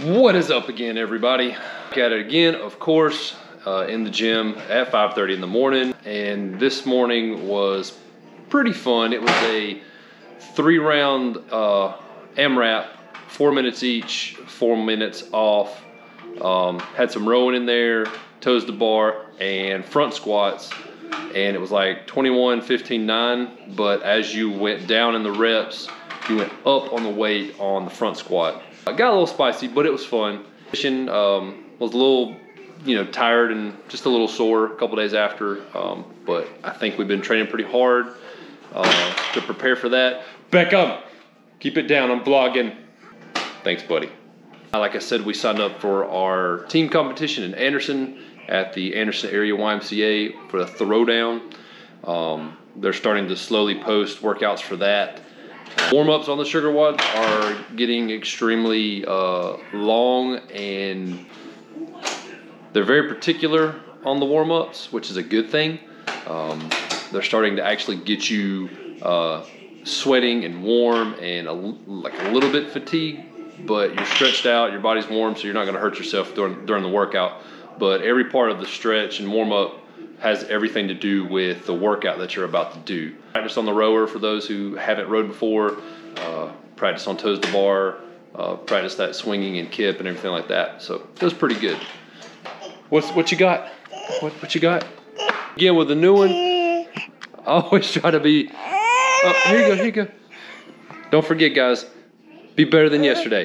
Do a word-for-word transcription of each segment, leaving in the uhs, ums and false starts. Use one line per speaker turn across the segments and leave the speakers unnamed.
What is up again, everybody? Back at it again, of course, uh, in the gym at five thirty in the morning. And this morning was pretty fun. It was a three round uh, AMRAP, four minutes each, four minutes off. Um, had some rowing in there, toes to bar, and front squats. And it was like twenty-one, fifteen, nine. But as you went down in the reps, you went up on the weight on the front squat. I got a little spicy, but it was fun. Um, was a little, you know, tired and just a little sore a couple days after. Um, but I think we've been training pretty hard uh, to prepare for that. Beckham, keep it down. I'm vlogging. Thanks, buddy. Like I said, we signed up for our team competition in Anderson at the Anderson Area Y M C A for the throwdown. Um, they're starting to slowly post workouts for that. Warm-ups on the SugarWOD are getting extremely uh, long, and they're very particular on the warm-ups, which is a good thing. Um, they're starting to actually get you uh, sweating and warm and a, like a little bit fatigued, but you're stretched out, your body's warm, so you're not going to hurt yourself during, during the workout. But every part of the stretch and warm-up has everything to do with the workout that you're about to do. Practice on the rower for those who haven't rowed before, uh, practice on toes to bar, uh, practice that swinging and kip and everything like that. So it was pretty good. What's, what you got? What, what you got? Again, with the new one, I always try to be, oh, here you go, here you go. Don't forget, guys, be better than yesterday.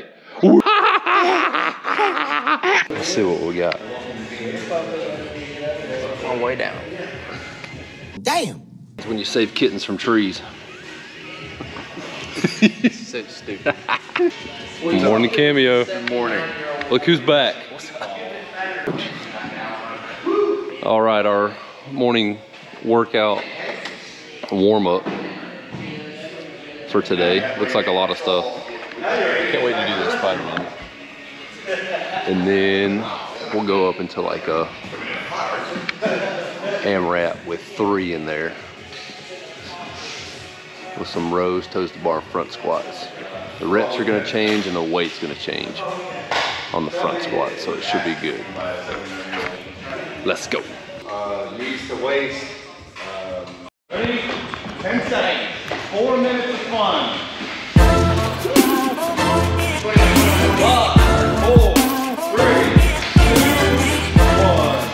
Let's see what we got. On way down.
Damn.
It's when you save kittens from trees.
So stupid.
Good morning, Cameo.
Good morning.
Look who's back. All right, our morning workout warm-up for today. Looks like a lot of stuff. Can't wait to do this Spider-Man. And then we'll go up into like a AMRAP with three in there, with some rows, toes to bar, front squats. The reps are going to change and the weight's going to change on the front squat, so it should be good. Let's go.
Uh, knees to waist. Um, ready? ten seconds. Four minutes of fun. Five, four, three, two, one.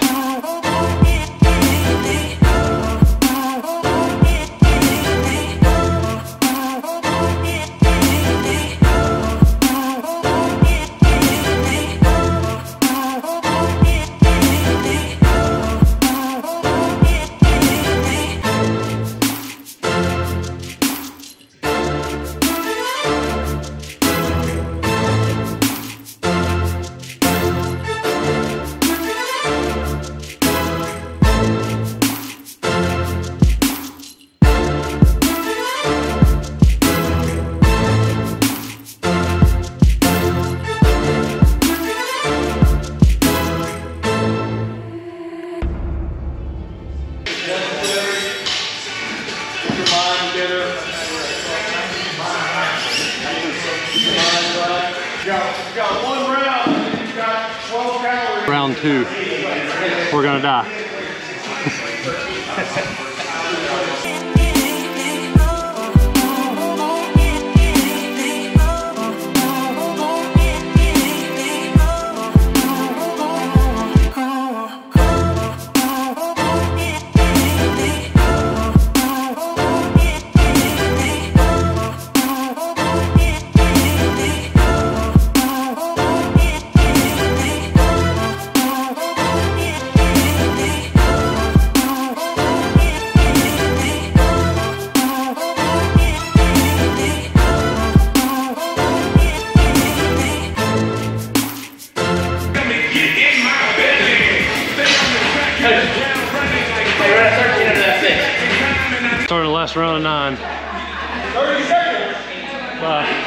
Round two, we're gonna die. Starting the last round of nine.
thirty seconds.
Bye.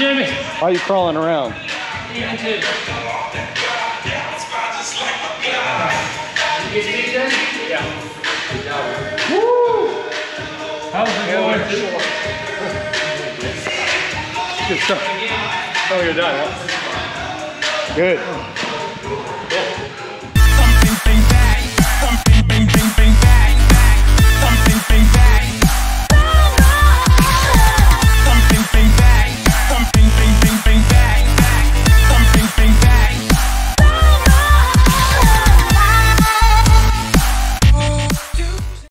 Jimmy.
Why are you crawling around?
Even two. Yeah.
Woo!
How's it going?
Good stuff. Oh, you're done, huh? Good.